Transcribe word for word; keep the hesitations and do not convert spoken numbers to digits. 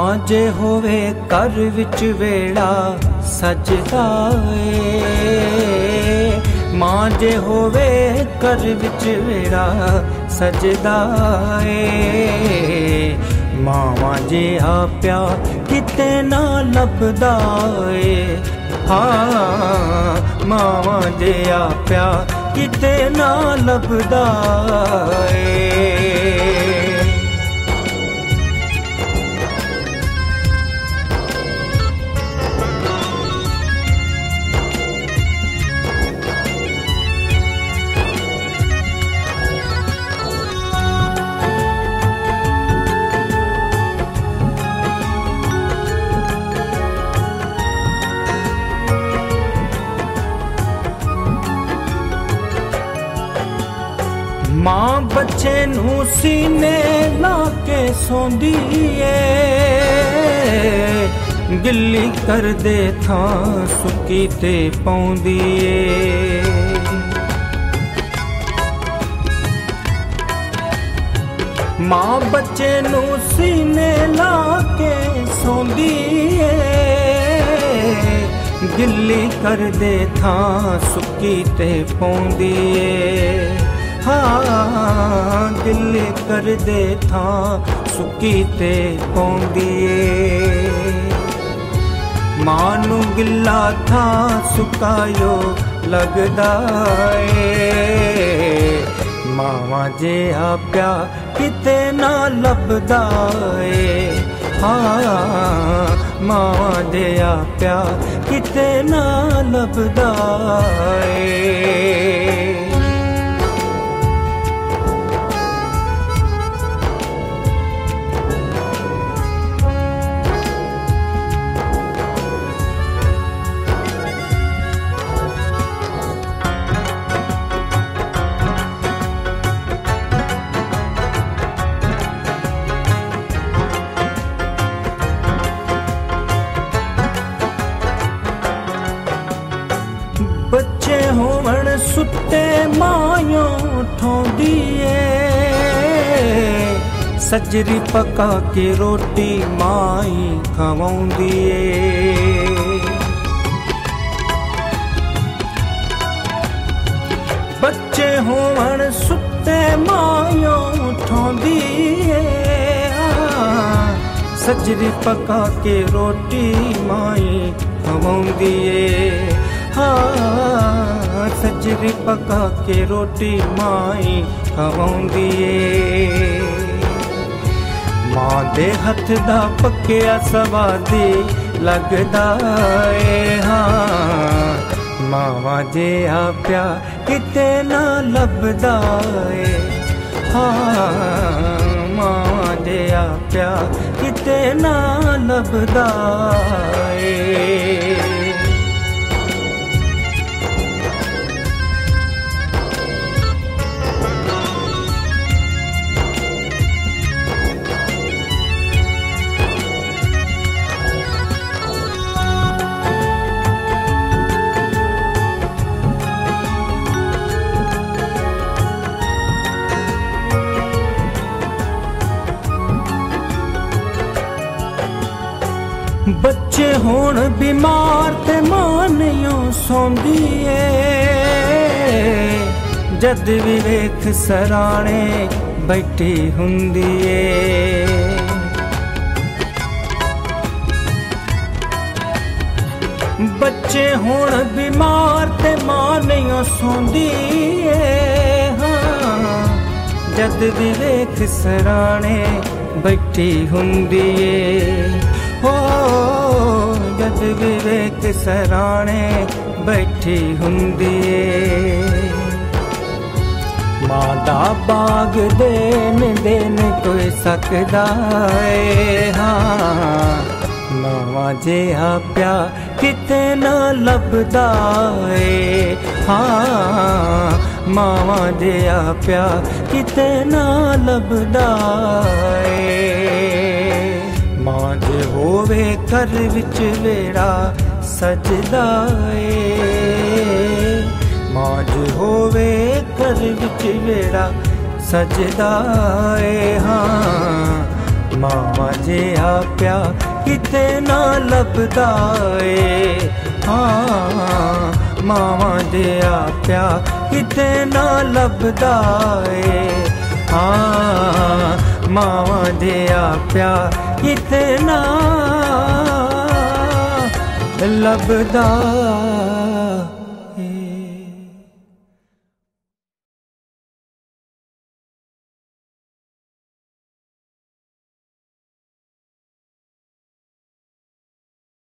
मां जे होवे घर विच वेड़ा सजदा ए, मां जे होवे घर विच वेड़ा सजदा ए, मावां जिहा प्यार किते ना लभदा ए, हाँ मावां जिहा प्यार किते ना लभदा ए। मां बच्चे नू सीने ला के सोंदी ए, गिल्ली कर दे थां सुकी ते पौंदी ए, मां बच्चे नू सीने ला के सोंदी ए, गिल्ली कर दे थां सुकी ते पौंदी ए, हाँ गिल्ली कर दे थां सुकी ते पौंदी ए, मां नू गिल्ला थां सुकायो लगदा ए, मावां जिहा प्यार किते ना लभदा ए, हाँ मावां जिहा प्यार किते ना लभदा ए। बच्चे होवण सुते मायों ठोंदी ए, सजरी पका के रोटी माई खवाउंदी ए, बच्चे होवण सुते मायों ठोंदी ए, सजरी पका के रोटी माई खवाउंदी ए, हाँ सजरी पका के रोटी माई खवाउंदी ए, मां दे हथ दा पक्या सवादी लगदा ए, हाँ मावां जिहा प्यार किते ना लभदा ए, हाँ मावां जिहा प्यार किते ना लभदा ए। बच्चे होण बीमार ते मां नहीं सौंदी ए, जद भी वेख सराणे बैठी हुंदी ए, बच्चे होण बीमार ते मां नहीं सौंदी ए, हाँ जद भी वेख सराणे बैठी हुंदी ए, हो जद विवेक सराणे बैठी हुंदी ए, मां दा बाग देन देन कोई सकदा ए, हाँ मावां जिहा प्यार किते ना लभदा ए, हाँ मावां जिहा प्यार किते ना लभदा ए, मां जे होवे घर विच वेड़ा सजदा ए, मां जे होवे घर विच वेड़ा सजदा ए, हाँ ਮਾਵਾਂ ਜਿਹਾ ਪਿਆਰ ਕਿਤੇ ਨਾ ਲੱਭਦਾ ਏ। ਹਾਂ ਮਾਵਾਂ ਜਿਹਾ ਪਿਆਰ ਕਿਤੇ ਨਾ ਲੱਭਦਾ ਏ। ਹਾਂ ਮਾਵਾਂ ਜਿਹਾ ਪਿਆਰ ਕਿਤੇ ਨਾ ਲੱਭਦਾ